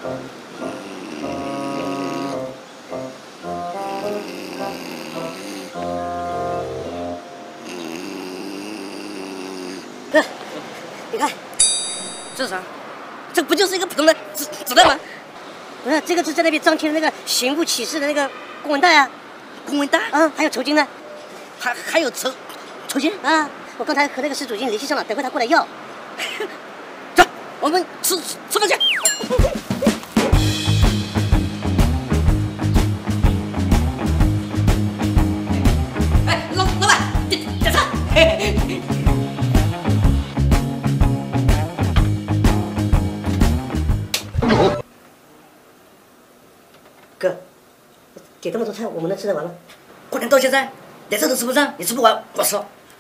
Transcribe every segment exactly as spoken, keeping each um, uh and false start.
哥，你看，这是啥？这不就是一个盆的子子弹吗？不是，这个是在那边张贴的那个刑部启事的那个公文袋啊，公文袋，嗯，还有酬金呢，还还有酬酬金啊！我刚才和那个失主已经联系上了，等会他过来要。走，我们吃吃饭去。哎，老老板，点点菜。哥，点这么多菜，我们能吃得完吗？过年到现在，连这都吃不上，你吃不完，我吃。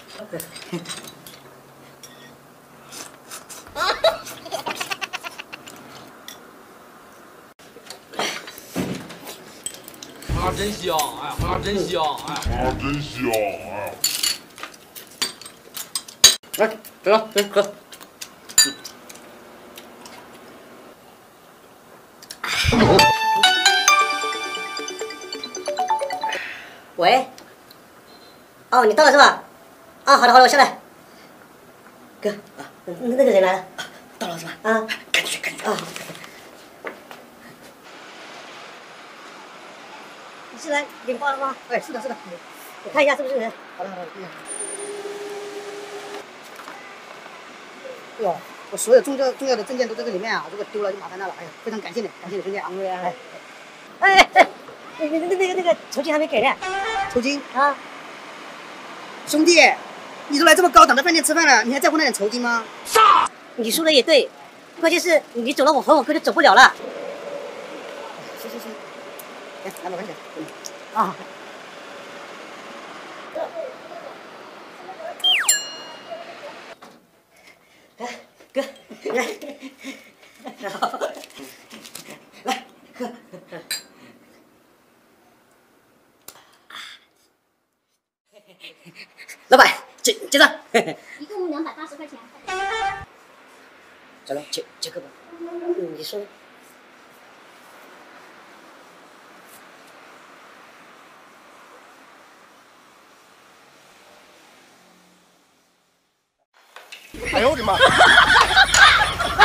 花真香，哎，花真香，哎， 花真香，哎。 来，走了，来喝。喂，哦，你到了是吧？啊，好的好的，我下来。哥，啊，那那个人来了，到了是吧？啊，赶紧去赶紧去啊！你是来领包了吗？哎，是的是的，我看一下是不是人。好的好的，谢谢。哎呦，我所有重要重要的证件都在这里面啊，如果丢了就麻烦大了。哎呀，非常感谢你，感谢你兄弟啊！哎哎哎，那那那那个那个酬金还没给呢。酬金啊，兄弟，你都来这么高档的饭店吃饭了，你还在乎那点酬金吗？杀！你说的也对，关键是你走了，我和我哥就走不了了。行行行，来，来我看看。啊。哥哥，来，来喝。老板，结结账。 一共两百八十块钱。 走了，结结个吧。嗯，你说。 哎呦我的妈！